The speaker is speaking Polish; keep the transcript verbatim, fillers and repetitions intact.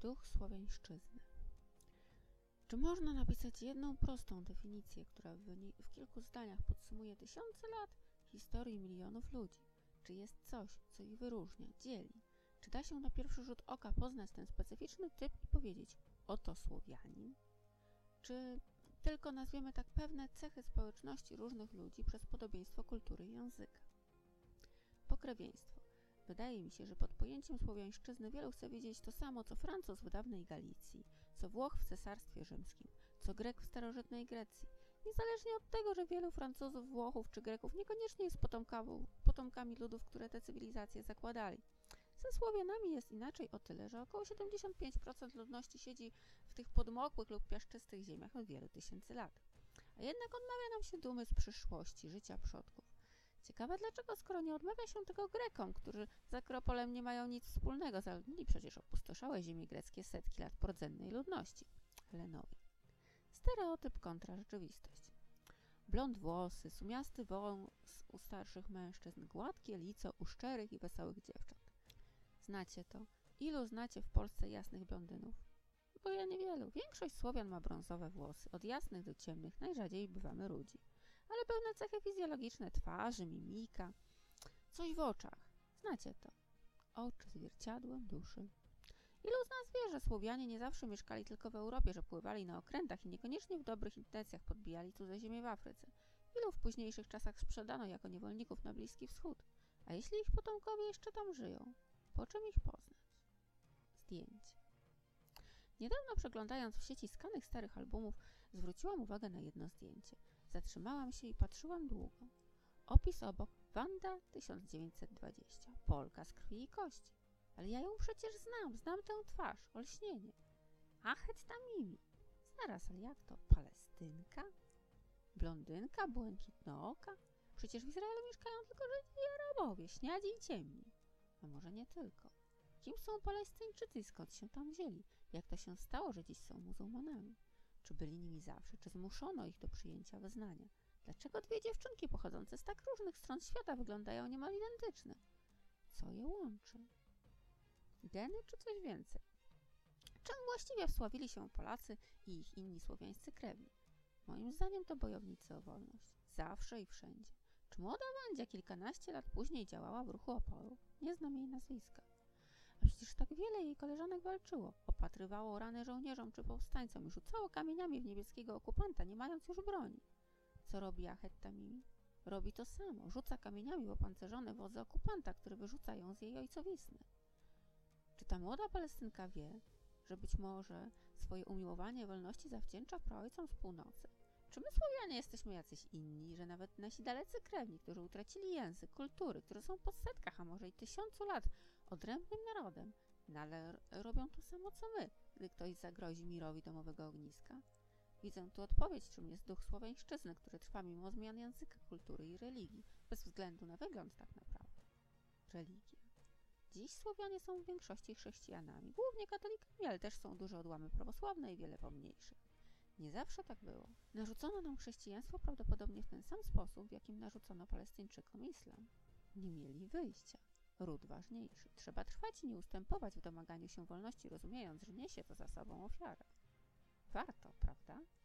Duch słowiańszczyzny. Czy można napisać jedną prostą definicję, która w, w kilku zdaniach podsumuje tysiące lat historii milionów ludzi? Czy jest coś, co ich wyróżnia, dzieli? Czy da się na pierwszy rzut oka poznać ten specyficzny typ i powiedzieć: oto Słowianin? Czy tylko nazwiemy tak pewne cechy społeczności różnych ludzi przez podobieństwo kultury i języka? Pokrewieństwo. Wydaje mi się, że pod pojęciem słowiańszczyzny wielu chce wiedzieć to samo, co Francuz w dawnej Galicji, co Włoch w Cesarstwie Rzymskim, co Grek w starożytnej Grecji. Niezależnie od tego, że wielu Francuzów, Włochów czy Greków niekoniecznie jest potomkami ludów, które te cywilizacje zakładali. Ze Słowianami jest inaczej o tyle, że około siedemdziesiąt pięć procent ludności siedzi w tych podmokłych lub piaszczystych ziemiach od wielu tysięcy lat. A jednak odmawia nam się dumy z przyszłości, życia przodków. Ciekawe dlaczego, skoro nie odmawia się tego Grekom, którzy z Akropolem nie mają nic wspólnego, zaludnili przecież opustoszałe ziemie greckie setki lat po rdzennej ludności. Helenowi. Stereotyp kontra rzeczywistość. Blond włosy, sumiasty wąs u starszych mężczyzn, gładkie lico u szczerych i wesołych dziewcząt. Znacie to? Ilu znacie w Polsce jasnych blondynów? Bo ja niewielu. Większość Słowian ma brązowe włosy, od jasnych do ciemnych, najrzadziej bywamy rudzi. Ale pewne cechy fizjologiczne twarzy, mimika, coś w oczach. Znacie to. Oczy zwierciadłem duszy. Ilu z nas wie, że Słowianie nie zawsze mieszkali tylko w Europie, że pływali na okrętach i niekoniecznie w dobrych intencjach podbijali cudze ziemię w Afryce. Ilu w późniejszych czasach sprzedano jako niewolników na Bliski Wschód. A jeśli ich potomkowie jeszcze tam żyją, po czym ich poznać? Zdjęcie. Niedawno przeglądając w sieci skanych starych albumów, zwróciłam uwagę na jedno zdjęcie. Zatrzymałam się i patrzyłam długo. Opis obok: Wanda tysiąc dziewięćset dwadzieścia. Polka z krwi i kości. Ale ja ją przecież znam, znam tę twarz, olśnienie. Ahet Tamimi. Zaraz, ale jak to? Palestynka? Blondynka, błękitnooka? Przecież w Izraelu mieszkają tylko Żydzi i Arabowie, śniadzi i ciemni. A może nie tylko. Kim są Palestyńczycy i skąd się tam wzięli? Jak to się stało, że dziś są muzułmanami? Czy byli nimi zawsze? Czy zmuszono ich do przyjęcia wyznania? Dlaczego dwie dziewczynki pochodzące z tak różnych stron świata wyglądają niemal identyczne? Co je łączy? Geny czy coś więcej? Czym właściwie wsławili się Polacy i ich inni słowiańscy krewni? Moim zdaniem to bojownicy o wolność. Zawsze i wszędzie. Czy młoda Wandzia kilkanaście lat później działała w ruchu oporu? Nie znam jej nazwiska. A przecież tak wiele jej koleżanek walczyło. Opatrywało rany żołnierzom czy powstańcom i rzucało kamieniami w niemieckiego okupanta, nie mając już broni. Co robi Ahet Tamimi? Robi to samo. Rzuca kamieniami w opancerzone wozy okupanta, który wyrzuca ją z jej ojcowizny. Czy ta młoda Palestynka wie, że być może swoje umiłowanie wolności zawdzięcza praojcom z północy? Czy my Słowianie jesteśmy jacyś inni, że nawet nasi dalecy krewni, którzy utracili język, kultury, które są po setkach, a może i tysiącu lat odrębnym narodem, nadal robią to samo co my, gdy ktoś zagrozi mirowi domowego ogniska? Widzę tu odpowiedź, czym jest duch słowiańszczyzny, który trwa mimo zmian języka, kultury i religii, bez względu na wygląd tak naprawdę. Religia. Dziś Słowianie są w większości chrześcijanami, głównie katolikami, ale też są duże odłamy prawosławne i wiele pomniejszych. Nie zawsze tak było. Narzucono nam chrześcijaństwo prawdopodobnie w ten sam sposób, w jakim narzucono Palestyńczykom islam. Nie mieli wyjścia. Ród ważniejszy. Trzeba trwać i nie ustępować w domaganiu się wolności, rozumiejąc, że niesie to za sobą ofiarę. Warto, prawda?